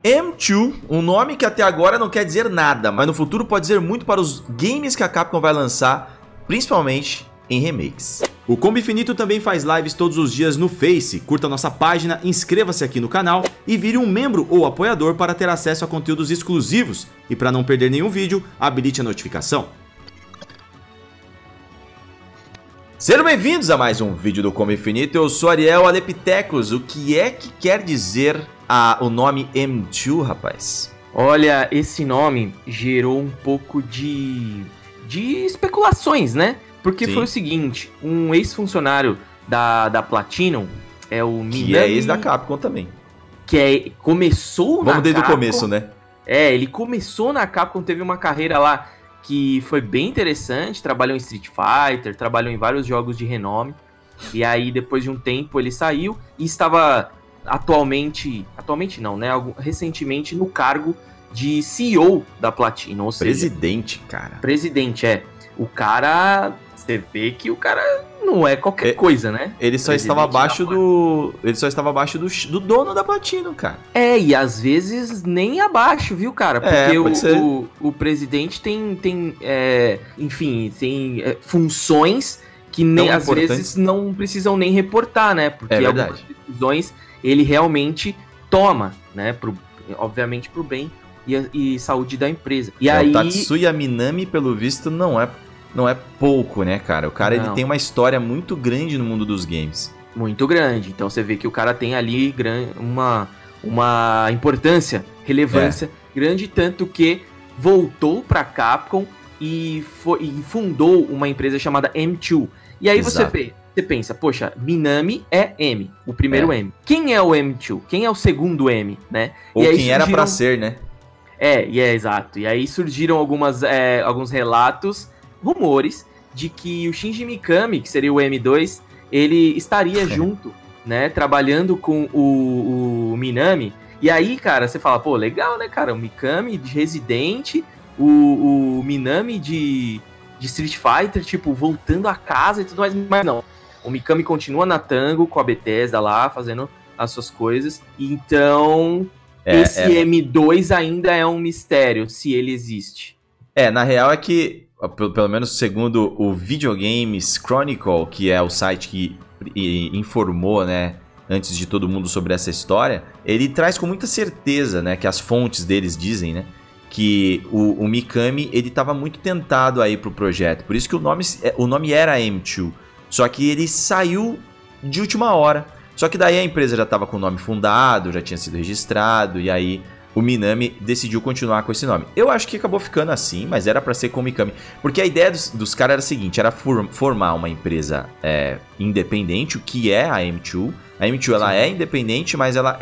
M2, um nome que até agora não quer dizer nada, mas no futuro pode dizer muito para os games que a Capcom vai lançar, principalmente em remakes. O Combo Infinito também faz lives todos os dias no Face. Curta nossa página, inscreva-se aqui no canal e vire um membro ou apoiador para ter acesso a conteúdos exclusivos. E para não perder nenhum vídeo, habilite a notificação. Sejam bem-vindos a mais um vídeo do Combo Infinito. Eu sou Ariel Alepitecos. O que é que quer dizer o nome M2, rapaz? Olha, esse nome gerou um pouco de especulações, né? Porque Sim. foi o seguinte, um ex-funcionário da Platinum, é o Minami... Que é ex da Capcom também. Começou na Capcom... Vamos desde o começo, né? Ele começou na Capcom, teve uma carreira lá que foi bem interessante, trabalhou em Street Fighter, trabalhou em vários jogos de renome, e aí depois de um tempo ele saiu e estava atualmente não, né, recentemente no cargo de CEO da Platinum, ou seja... Presidente, cara. Presidente, o cara... Você vê que o cara não é qualquer coisa, né? Ele só estava abaixo do... Ele só estava abaixo do dono da Platinum, cara. E às vezes nem abaixo, viu, cara? Porque o presidente tem funções que nem, às vezes não precisam nem reportar, né? Porque algumas decisões ele realmente toma, né? Obviamente pro bem e saúde da empresa. E aí... O Tatsuya Minami, pelo visto, não é pouco, né, cara? O cara ele tem uma história muito grande no mundo dos games. Muito grande. Então você vê que o cara tem ali uma importância, relevância grande, tanto que voltou pra Capcom e fundou uma empresa chamada M2. E aí você pensa, poxa, Minami é M, o primeiro M. Quem é o M2? Quem é o segundo M, né? Ou quem era pra ser, né? Exato. E aí surgiram alguns relatos, rumores, de que o Shinji Mikami, que seria o M2, ele estaria junto, né, trabalhando com o Minami. E aí, cara, você fala, pô, legal, né, cara, o Mikami de Resident, o Minami de Street Fighter, tipo, voltando a casa e tudo mais, mas não. O Mikami continua na Tango com a Bethesda lá, fazendo as suas coisas, então esse M2 ainda é um mistério, se ele existe. Na real é que, pelo menos segundo o Videogames Chronicle, que é o site que informou, né, antes de todo mundo sobre essa história, ele traz com muita certeza, né, que as fontes deles dizem, né, que o Mikami, ele estava muito tentado aí pro projeto, por isso que o nome era M2, só que ele saiu de última hora, só que daí a empresa já estava com o nome fundado, já tinha sido registrado, e aí o Minami decidiu continuar com esse nome. Eu acho que acabou ficando assim, mas era pra ser com o Mikami. Porque a ideia dos caras era a seguinte, era formar uma empresa independente, o que é a M2. A M2 ela é independente, mas ela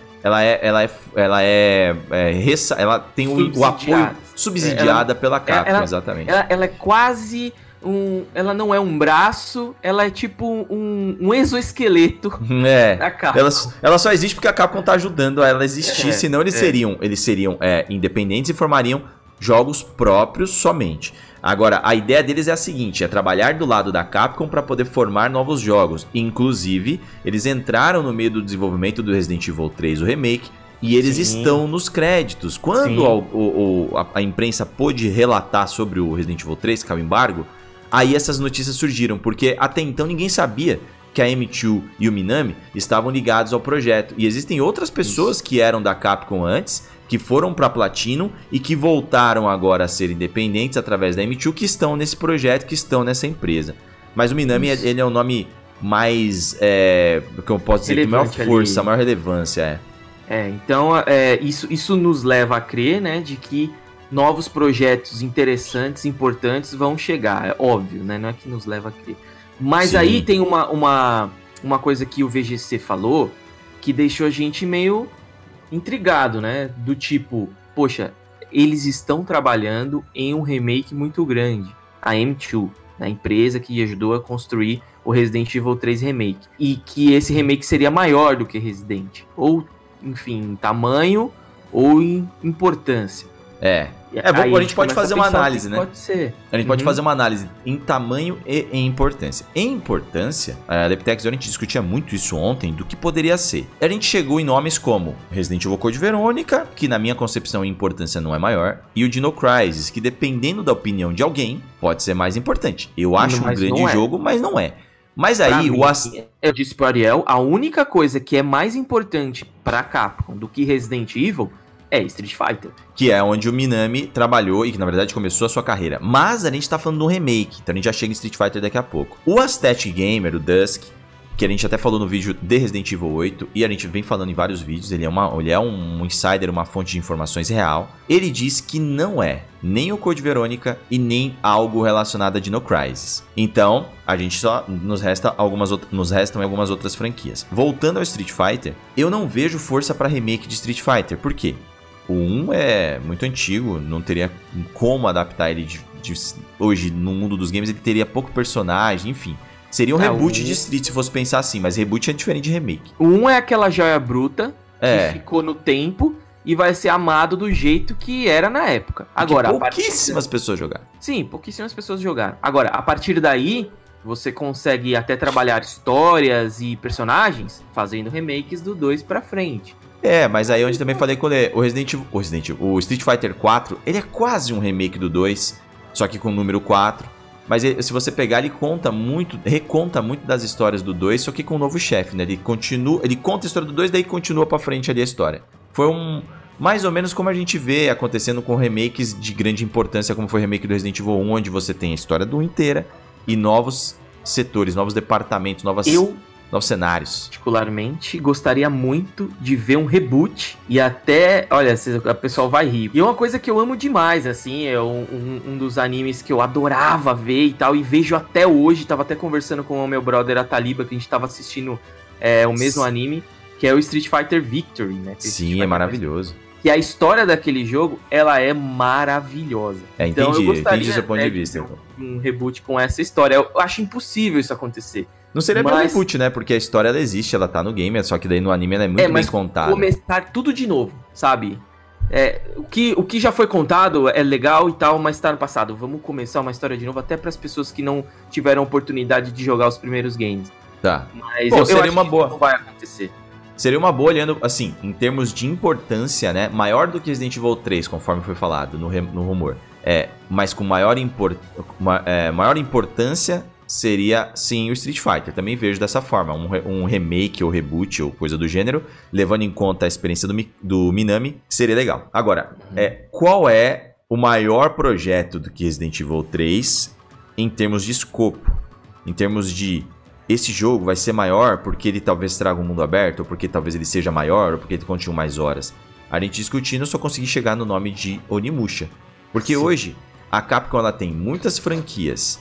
tem o apoio subsidiada pela Capcom, exatamente. Ela é quase... ela não é um braço, ela é tipo um exoesqueleto da Capcom. Ela só existe porque a Capcom tá ajudando a ela existir, senão eles seriam independentes e formariam jogos próprios somente. Agora, a ideia deles é a seguinte, é trabalhar do lado da Capcom para poder formar novos jogos. Inclusive, eles entraram no meio do desenvolvimento do Resident Evil 3, o remake, e eles estão nos créditos. Quando a imprensa pôde relatar sobre o Resident Evil 3, que é o embargo, aí essas notícias surgiram, porque até então ninguém sabia que a M2 e o Minami estavam ligados ao projeto. E existem outras pessoas que eram da Capcom antes, que foram para Platinum e que voltaram agora a ser independentes através da M2, que estão nesse projeto, que estão nessa empresa. Mas o Minami, ele é o nome mais, que eu posso dizer, de maior força, maior relevância. Então isso nos leva a crer, né, de que novos projetos interessantes, importantes vão chegar, é óbvio, né? Não é que nos leva a crer. Mas aí tem uma coisa que o VGC falou que deixou a gente meio intrigado, né? Do tipo, poxa, eles estão trabalhando em um remake muito grande, a M2, a empresa que ajudou a construir o Resident Evil 3 Remake, e que esse remake seria maior do que Resident, ou, enfim, em tamanho ou em importância. A gente pode fazer uma análise, né? Pode ser. A gente pode fazer uma análise em tamanho e em importância. Em importância, a Leptex, a gente discutia muito isso ontem, do que poderia ser. A gente chegou em nomes como Resident Evil Code Verônica, que na minha concepção em importância não é maior, e o Dino Crisis, que dependendo da opinião de alguém, pode ser mais importante. Eu acho um grande jogo, mas não é. Mas aí, eu disse pro Ariel, a única coisa que é mais importante pra Capcom do que Resident Evil é Street Fighter. Que é onde o Minami trabalhou e que na verdade começou a sua carreira. Mas a gente tá falando de um remake, então a gente já chega em Street Fighter daqui a pouco. O Aesthetic Gamer, o Dusk, que a gente até falou no vídeo de Resident Evil 8, e a gente vem falando em vários vídeos, ele é um insider, uma fonte de informações real. Ele diz que não é nem o Code Verônica e nem algo relacionado a Dino Crisis. Então, a gente só nos restam algumas outras franquias. Voltando ao Street Fighter, eu não vejo força para remake de Street Fighter. Por quê? O 1 é muito antigo, não teria como adaptar ele hoje no mundo dos games, ele teria pouco personagem, enfim. Seria um reboot de Street se fosse pensar assim, mas reboot é diferente de remake. O 1 é aquela joia bruta que ficou no tempo e vai ser amado do jeito que era na época. Agora, pouquíssimas pessoas jogaram. Sim, pouquíssimas pessoas jogaram. Agora, a partir daí, você consegue até trabalhar histórias e personagens fazendo remakes do 2 pra frente. Mas aí onde também falei com o Street Fighter 4, ele é quase um remake do 2, só que com o número 4. Mas se você pegar, ele reconta muito das histórias do 2, só que com um novo chefe, né? Ele conta a história do 2, daí continua pra frente ali a história. Foi mais ou menos como a gente vê acontecendo com remakes de grande importância, como foi o remake do Resident Evil 1, onde você tem a história do 1 inteira e novos setores, novos departamentos, novos cenários. Particularmente, gostaria muito de ver um reboot e até, olha, a pessoa vai rir. E uma coisa que eu amo demais, assim, é um dos animes que eu adorava ver e tal, e vejo até hoje, tava até conversando com o meu brother Ataliba, que a gente tava assistindo o mesmo anime, que é o Street Fighter Victory, né? Sim, é maravilhoso. E a história daquele jogo, ela é maravilhosa. Então eu gostaria, seu ponto de vista. Um reboot com essa história. Eu acho impossível isso acontecer. Não seria bem um reboot, né? Porque a história ela existe, ela tá no game, só que daí no anime ela é muito bem contada. Começar tudo de novo, sabe? O que já foi contado é legal e tal, mas tá no passado. Vamos começar uma história de novo, até para as pessoas que não tiveram oportunidade de jogar os primeiros games. Tá. Mas eu seria acho uma que boa. Isso não vai acontecer. Seria uma boa olhando, assim, em termos de importância, né? Maior do que Resident Evil 3, conforme foi falado no rumor. Mas com maior importância seria, sim, o Street Fighter. Também vejo dessa forma. Um remake ou reboot ou coisa do gênero, levando em conta a experiência do Minami, seria legal. Agora, qual é o maior projeto do que Resident Evil 3 em termos de escopo? Em termos de... Esse jogo vai ser maior porque ele talvez traga um mundo aberto, ou porque talvez ele seja maior, ou porque ele continue mais horas. A gente discutindo, eu só consegui chegar no nome de Onimusha. Porque hoje, a Capcom ela tem muitas franquias.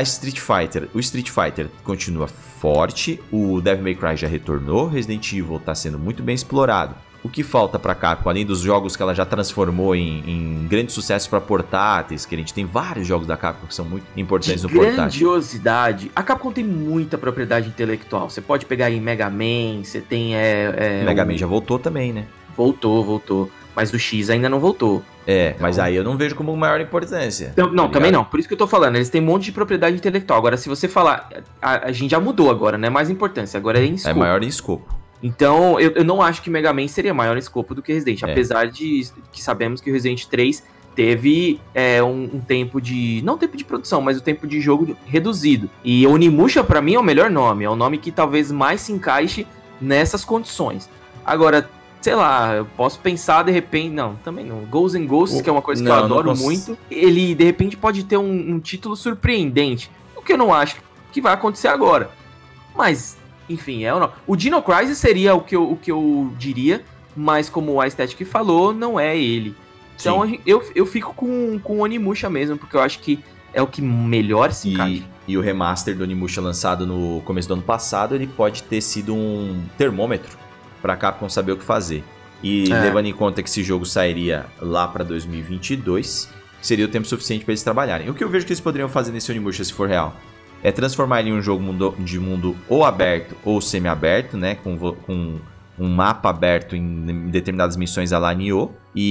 O Street Fighter continua forte, o Devil May Cry já retornou, Resident Evil está sendo muito bem explorado. O que falta para a Capcom, além dos jogos que ela já transformou em grandes sucessos para portáteis, que a gente tem vários jogos da Capcom que são muito importantes no portátil. Grandiosidade. A Capcom tem muita propriedade intelectual. Você pode pegar aí Mega Man, você tem... Mega Man já voltou também, né? Voltou. Mas o X ainda não voltou. Então... mas aí eu não vejo como maior importância. Não, também não. Por isso que eu tô falando. Eles têm um monte de propriedade intelectual. Agora, se você falar... A gente já mudou agora, não é mais importância. Agora é em escopo. É maior em escopo. Então, eu não acho que Mega Man seria maior em escopo do que Resident. Apesar de que sabemos que o Resident 3 teve um tempo de... Não tempo de produção, mas o tempo de jogo reduzido. E Onimusha, pra mim, é o melhor nome. É o nome que talvez mais se encaixe nessas condições. Agora, sei lá, eu posso pensar de repente... Não, também não. Ghosts and Ghosts, que é uma coisa que eu adoro muito. Ele, de repente, pode ter um título surpreendente. O que eu não acho que vai acontecer agora. Mas... Enfim, o Dino Crisis seria o que eu diria, mas como o Aesthetic falou, não é ele. Então eu fico com o Onimusha mesmo, porque eu acho que é o que melhor se encaixa. E o remaster do Onimusha lançado no começo do ano passado, ele pode ter sido um termômetro pra Capcom saber o que fazer. E levando em conta que esse jogo sairia lá pra 2022, seria o tempo suficiente pra eles trabalharem. O que eu vejo que eles poderiam fazer nesse Onimusha, se for real, é transformar ele em um jogo de mundo ou aberto ou semi-aberto, né? Com um um mapa aberto em determinadas missões a la Nioh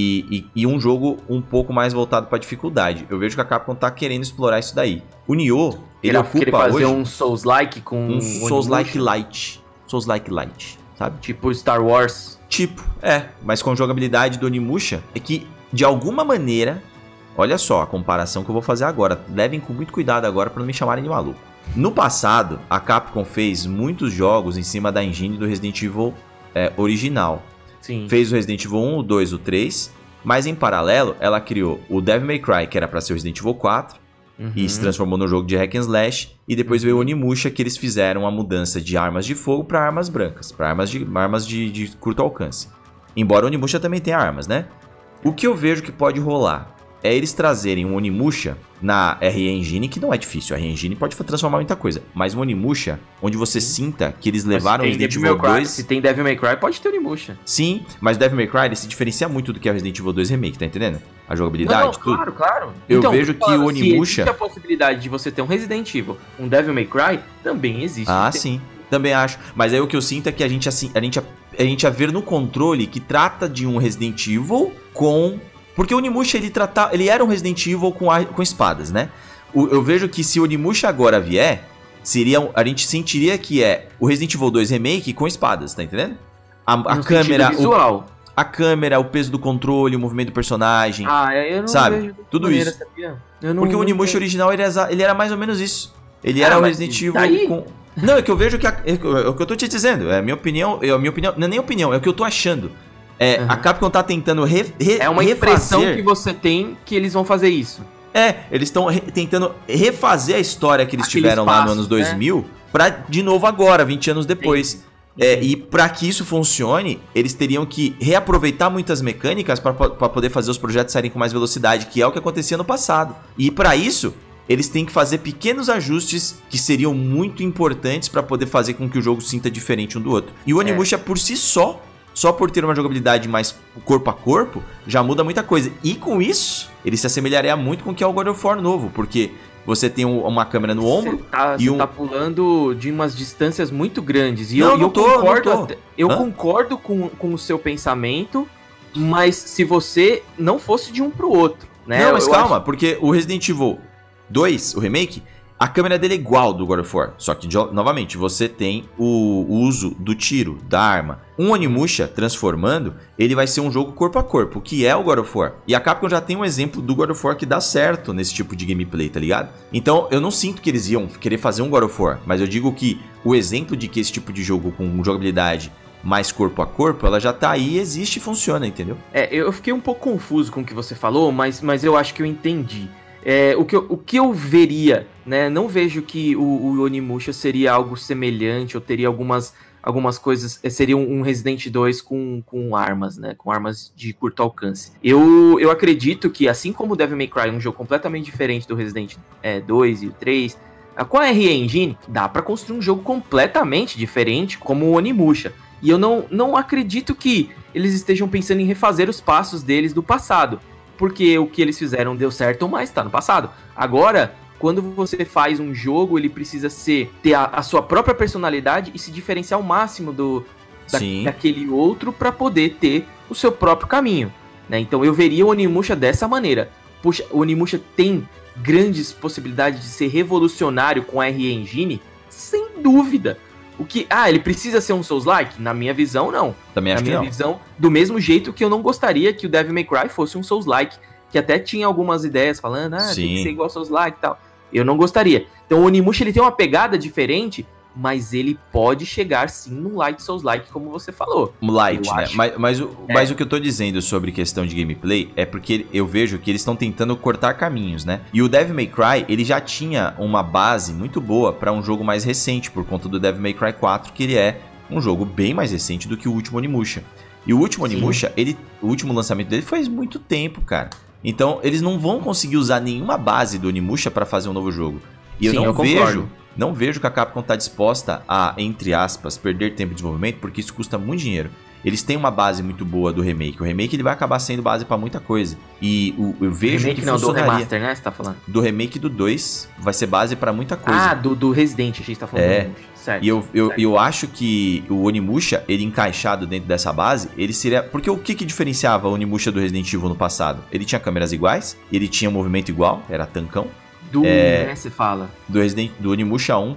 e um jogo um pouco mais voltado pra dificuldade. Eu vejo que a Capcom tá querendo explorar isso daí. O Nioh, ele ocupa fazer hoje um Souls-like com um Souls-like light. Souls-like light, sabe? Tipo Star Wars. Tipo, mas com jogabilidade do Onimusha, é que, de alguma maneira, olha só a comparação que eu vou fazer agora, levem com muito cuidado agora pra não me chamarem de maluco. No passado, a Capcom fez muitos jogos em cima da engine do Resident Evil original. Sim. Fez o Resident Evil 1, o 2, o 3, mas em paralelo, ela criou o Devil May Cry, que era pra ser o Resident Evil 4, e se transformou no jogo de hack and slash, e depois veio o Onimusha, que eles fizeram a mudança de armas de fogo para armas brancas, para armas de curto alcance. Embora o Onimusha também tenha armas, né? O que eu vejo que pode rolar é eles trazerem um Onimusha na RE Engine, que não é difícil, a RE Engine pode transformar muita coisa, mas um Onimusha onde você sinta que eles levaram o Resident Evil 2... Se tem Devil May Cry, pode ter Onimusha. Sim, mas o Devil May Cry ele se diferencia muito do que é o Resident Evil 2 Remake, tá entendendo? A jogabilidade, tudo. Claro. Eu vejo que o Onimusha... Se existe a possibilidade de você ter um Resident Evil, um Devil May Cry, também existe. Sim, também acho. Mas aí o que eu sinto é que a gente a ver no controle que trata de um Resident Evil com... Porque o Onimusha, ele era um Resident Evil com espadas, né? Eu vejo que se o Onimusha agora vier, a gente sentiria que é o Resident Evil 2 Remake com espadas, tá entendendo? A câmera, visual. A câmera, o peso do controle, o movimento do personagem. Eu não sabe? vejo Tudo maneira, isso. Porque o Onimusha original, ele era mais ou menos isso. Ele era o Resident Evil com... Não, é que eu vejo que... É o que eu tô te dizendo. É a minha opinião. Não é nem opinião, é o que eu tô achando. A Capcom tá tentando é uma impressão que você tem que eles vão fazer isso. Eles estão tentando refazer a história que eles tiveram lá nos anos 2000 pra, de novo agora, 20 anos depois. E pra que isso funcione, eles teriam que reaproveitar muitas mecânicas pra poder fazer os projetos saírem com mais velocidade, que é o que acontecia no passado. E pra isso, eles têm que fazer pequenos ajustes que seriam muito importantes pra poder fazer com que o jogo sinta diferente um do outro. E o Onimusha por si só por ter uma jogabilidade mais corpo a corpo, já muda muita coisa. E com isso, ele se assemelharia muito com o que é o God of War novo, porque você tem uma câmera no ombro Você tá pulando de umas distâncias muito grandes. E eu concordo com o seu pensamento, mas se você não fosse de um pro outro, né? Não, mas calma, porque o Resident Evil 2, o remake... A câmera dele é igual do God of War, só que, novamente, você tem o uso do tiro, da arma. Um Onimusha transformando, ele vai ser um jogo corpo a corpo, que é o God of War. E a Capcom já tem um exemplo do God of War que dá certo nesse tipo de gameplay, tá ligado? Então, eu não sinto que eles iam querer fazer um God of War, mas eu digo que o exemplo de que esse tipo de jogo com jogabilidade mais corpo a corpo, ela já tá aí, existe e funciona, entendeu? Eu fiquei um pouco confuso com o que você falou, mas eu acho que eu entendi. O que eu veria, né? Não vejo que o Onimusha seria algo semelhante, ou teria algumas coisas. Seria um Resident 2 com armas, né? Com armas de curto alcance. Eu acredito que, assim como o Devil May Cry é um jogo completamente diferente do Resident 2 e 3, com a RE Engine, dá pra construir um jogo completamente diferente, como o Onimusha. E eu não acredito que eles estejam pensando em refazer os passos deles do passado. Porque o que eles fizeram deu certo, mas tá no passado. Agora, quando você faz um jogo, ele precisa ter a sua própria personalidade e se diferenciar ao máximo daquele outro para poder ter o seu próprio caminho, né? Então eu veria o Onimusha dessa maneira. Puxa, o Onimusha tem grandes possibilidades de ser revolucionário com a RE Engine, sem dúvida. Ele precisa ser um Souls-like? Na minha visão, não. Também acho que não. Na minha visão, do mesmo jeito que eu não gostaria que o Devil May Cry fosse um Souls-like, que até tinha algumas ideias falando, tem que ser igual Souls-like e tal. Eu não gostaria. Então o Onimusha, ele tem uma pegada diferente, mas ele pode chegar sim num light Souls-like, como você falou. Light, né? Mas o que eu tô dizendo sobre questão de gameplay é porque eu vejo que eles estão tentando cortar caminhos, né? E o Devil May Cry, ele já tinha uma base muito boa pra um jogo mais recente, por conta do Devil May Cry 4, que ele é um jogo bem mais recente do que o último Onimusha. E o último Onimusha, o último lançamento dele faz muito tempo, cara. Então, eles não vão conseguir usar nenhuma base do Onimusha pra fazer um novo jogo. E eu não vejo Não vejo que a Capcom tá disposta a, entre aspas, perder tempo de desenvolvimento, porque isso custa muito dinheiro. Eles têm uma base muito boa do remake. O remake ele vai acabar sendo base pra muita coisa. E eu vejo remake que não, funcionaria. do remaster, né? Você tá falando? Do remake do 2 vai ser base pra muita coisa. Ah, do Resident, a gente tá falando. É. Certo. E eu acho que o Onimusha, ele encaixado dentro dessa base, ele seria... Porque o que diferenciava o Onimusha do Resident Evil no passado? Ele tinha câmeras iguais, ele tinha movimento igual, era tancão. Né, você fala? Do Onimusha 1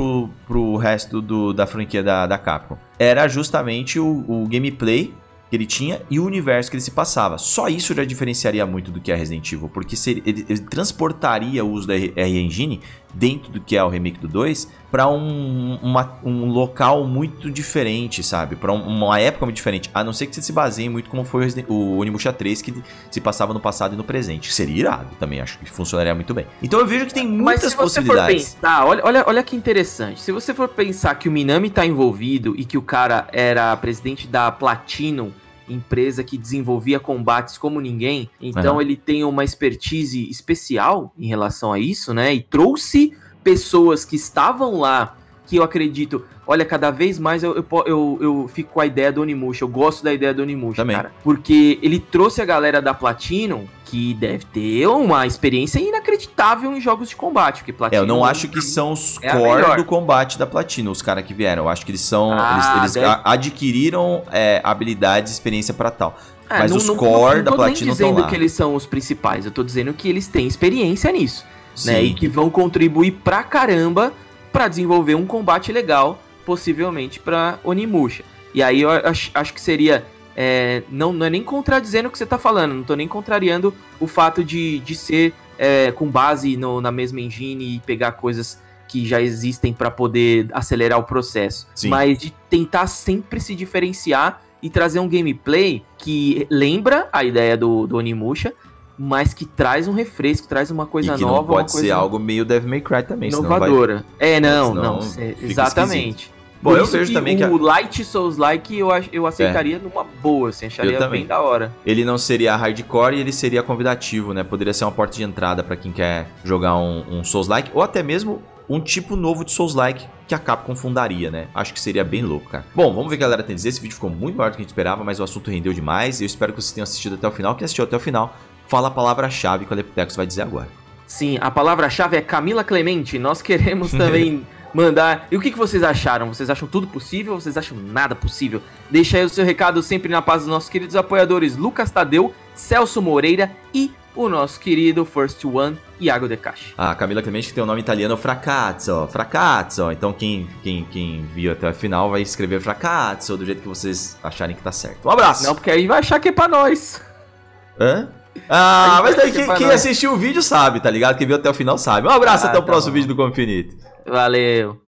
pro resto da franquia da Capcom. Era justamente o gameplay que ele tinha e o universo que ele se passava. Só isso já diferenciaria muito do que é Resident Evil, porque ele transportaria o uso da R-Engine dentro do que é o remake do 2 para um local muito diferente, sabe? Para uma época muito diferente. A não ser que você se baseie muito como foi o Onimusha 3, que se passava no passado e no presente. Seria irado também, acho que funcionaria muito bem. Então eu vejo que tem muitas possibilidades. For pensar, olha que interessante. Se você for pensar que o Minami tá envolvido e que o cara era presidente da Platinum, empresa que desenvolvia combates como ninguém, então ele tem uma expertise especial em relação a isso, né? E trouxe pessoas que estavam lá, que eu acredito, olha, cada vez mais eu fico com a ideia do Onimusha, eu gosto da ideia do Onimusha, também, cara, porque ele trouxe a galera da Platinum, que deve ter uma experiência inacreditável em jogos de combate, porque Platinum... eu não acho que são os core do combate da Platinum, os caras que vieram. Eu acho que eles são... eles adquiriram habilidades e experiência pra tal. Mas os core da Platinum estão lá. Eu não tô nem dizendo que eles são os principais, eu tô dizendo que eles têm experiência nisso, né? E que vão contribuir pra caramba pra desenvolver um combate legal, possivelmente pra Onimusha. E aí eu acho que seria... não é nem contradizendo o que você tá falando, não tô nem contrariando o fato de ser com base na mesma engine e pegar coisas que já existem para poder acelerar o processo. Sim. Mas de tentar sempre se diferenciar e trazer um gameplay que lembra a ideia do Onimusha, mas que traz um refresco, traz uma coisa nova. Não pode ser algo meio Devil May Cry também, inovadora. Exatamente. Bom, eu vejo também que o Light Souls-like eu aceitaria numa boa, assim, acharia bem da hora. Ele não seria hardcore e ele seria convidativo, né? Poderia ser uma porta de entrada pra quem quer jogar um Souls-like, ou até mesmo um tipo novo de Souls-like que a Capcom fundaria, né? Acho que seria bem louco, cara. Bom, vamos ver o que a galera tem a dizer. Esse vídeo ficou muito maior do que a gente esperava, mas o assunto rendeu demais. Eu espero que vocês tenham assistido até o final. Quem assistiu até o final, fala a palavra-chave que o Aleptex vai dizer agora. Sim, a palavra-chave é Camila Clemente. Nós queremos também... mandar. E o que vocês acharam? Vocês acham tudo possível ou vocês acham nada possível? Deixa aí o seu recado sempre na paz dos nossos queridos apoiadores Lucas Tadeu, Celso Moreira e o nosso querido First One, Iago De Caixa. A Camila Clemente, que tem o nome italiano Fracazzo. Então quem viu até o final vai escrever Fracazzo do jeito que vocês acharem que tá certo. Um abraço! Não, porque aí vai achar que é pra nós. Hã? Mas daí quem assistiu o vídeo sabe, tá ligado? Quem viu até o final sabe. Um abraço, até o próximo vídeo do Confinito. Valeu.